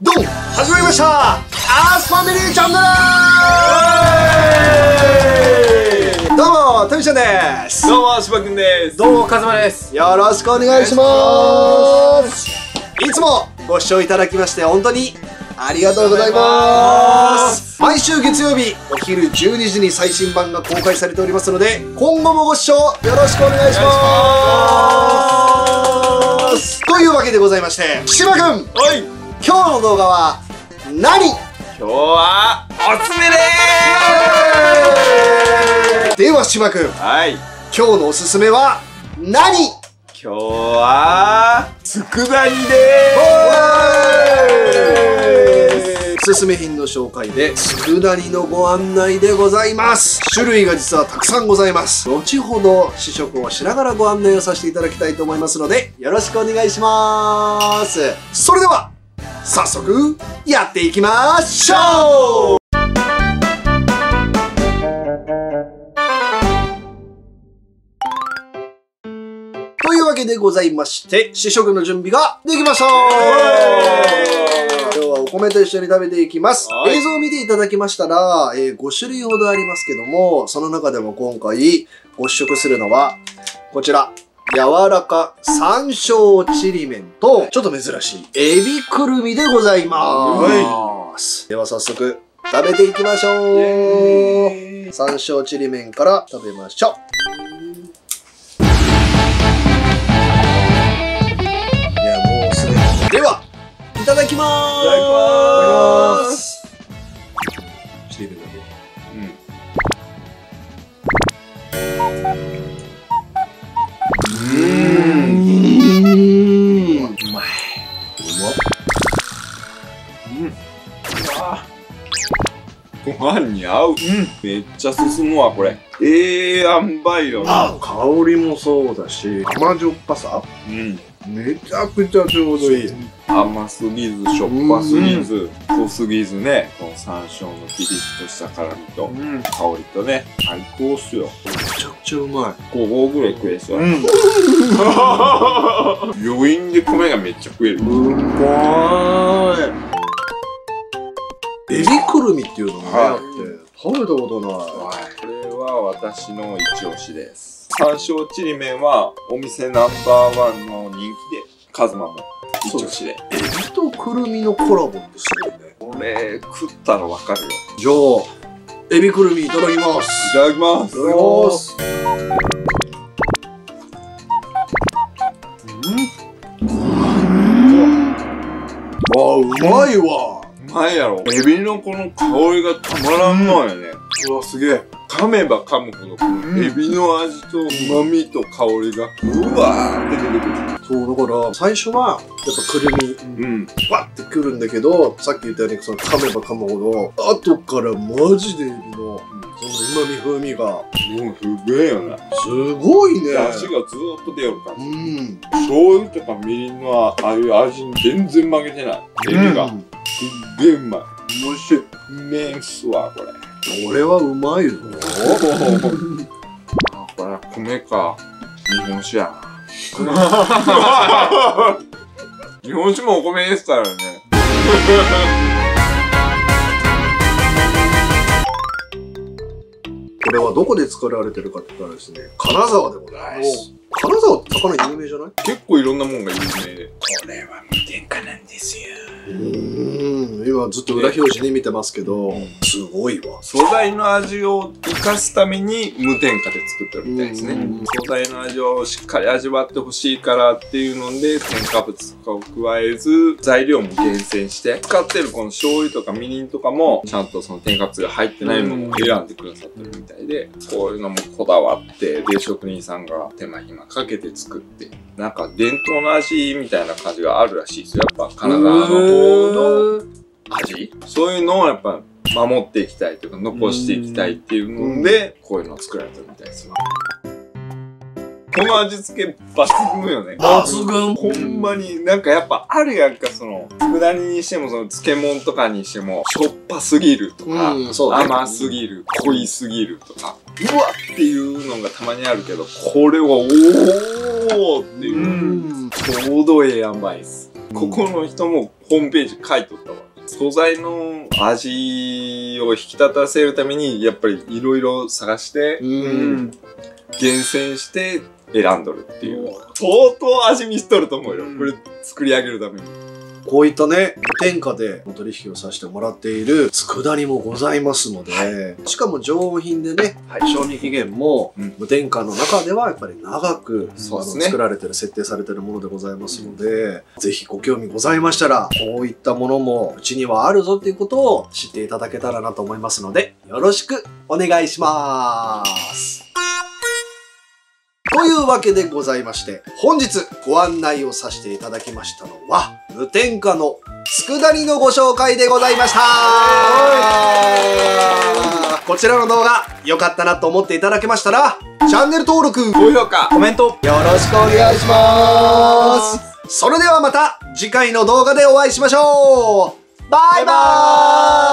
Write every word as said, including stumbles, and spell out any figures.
どうも始まりましたアースファミリーチャンネル。どうもタミちゃんです。 どうもしばくんです。 どうもカズマです。 よろしくお願いします。いつもご視聴いただきまして本当にありがとうございます。毎週月曜日お昼じゅうにじに最新版が公開されておりますので、今後もご視聴よろしくお願いします。というわけでございまして、しばくん、 はい、 今日の動画は何？ 今日はおすすめでーす。 ではしばくん、 はい、 今日のおすすめは何？ 今日は佃煮でーす。 おすすめ品の紹介で佃煮のご案内でございます。種類が実はたくさんございます。後ほど試食をしながらご案内をさせていただきたいと思いますので、よろしくお願いします。それでは早速やっていきましょう。というわけでございまして、試食の準備ができました。今日はお米と一緒に食べていきます。映像を見ていただきましたら、えー、ご種類ほどありますけども、その中でも今回ご試食するのはこちら、柔らか山椒ちりめんとちょっと珍しいエビくるみでございます。では早速食べていきましょう。山椒ちりめんから食べましょう。では、いただきまーす。ちりめんだけ。うん。うーん。うまい。うまっ。 うん。うわご飯に合う。うん。めっちゃ進むわ、これ。ええー、塩梅よ。 あ、香りもそうだし、甘じょっぱさ。 うん。 めちゃくちゃちょうどいい。 甘すぎず、しょっぱすぎず、濃すぎずね、この山椒のピリッとした辛みと、香りとね、最高っすよ。 めちゃくちゃうまい。 ご合ぐらい食えそう。余韻で米がめっちゃ食える。 うまーい。 エビくるみっていうのがね、あって、食べたことない。 これは私の一押しです。山椒ちりめんはお店ナンバーワンの人気で、カズマも一押しで。 エビとくるみのコラボってすごいね。 これ食ったらわかるよ。 じゃあ、エビくるみいただきます。 いただきます。 いただきます。あ、うまいわ。 うまいやろ。エビのこの香りがたまらんのよね。 うわ、すげえ。 噛めば噛むほど、このエビの味と旨味と香りがうわーって出てくる。 そう、だから最初はやっぱくるみ、 うん、 バッてくるんだけど、さっき言ったようにその噛めば噛むほど、後からマジでエビのその旨味風味が、 もうすげえよな。 すごいね。 出汁がずーっと出よる感じ。 うん。 醤油とかみりんのああいう味に全然負けてない。エビが。すっげえうまい。 おいしい。 麺っすわ、これ。 これはうまいぞ。 あ、これは米か。日本酒やな。日本酒もお米ですからね。 これはどこで作られてるかって言ったらですね、金沢でございます。金沢って魚有名じゃない？ 結構いろんなもんが有名で。これは無添加なんですよ。 うーん、今ずっと裏表示に見てますけど、すごいわ。 素材の味を生かすために無添加で作ってるみたいですね。素材の味をしっかり味わってほしいからっていうので、添加物とかを加えず、材料も厳選して、使ってるこの醤油とかみりんとかも、ちゃんとその添加物が入ってないものを選んでくださってるみたいで、こういうのもこだわって、で、職人さんが手間暇かけて作って、なんか伝統の味みたいな感じがあるらしいですよ。やっぱ金沢の方の味、そういうのをやっぱ守っていきたいというか残していきたいっていうので、こういうのを作られてるみたいですよ。この味付け抜群よね。 抜群。 ほんまになんかやっぱあるやんか、その佃煮にしてもその漬物とかにしてもしょっぱすぎるとか、 うん、そうね、 甘すぎる、濃いすぎるとか、うわっていうのがたまにあるけど、これはおーっていう、ちょうどええ塩梅っす。 ここの人もホームページ書いとったわ。素材の味を引き立たせるために、やっぱりいろいろ探して、 うんうん厳選して選んどるっていう。相当味見しとると思うよ。これ作り上げるために。 こういったね、無添加でお取引をさせてもらっている佃煮もございますので、しかも常温品でね、賞味期限もうん無添加の中ではやっぱり長く、あのそうですね作られてる、設定されてるものでございますので、ぜひご興味ございましたら、こういったものもうちにはあるぞっていうことを知っていただけたらなと思いますので、よろしくお願いします。というわけでございまして、本日ご案内をさせていただきましたのは、無添加の佃煮のご紹介でございました。こちらの動画、良かったなと思っていただけましたら、チャンネル登録、 高評価、 コメント、 よろしくお願いします。それではまた次回の動画でお会いしましょう。バイバーイ。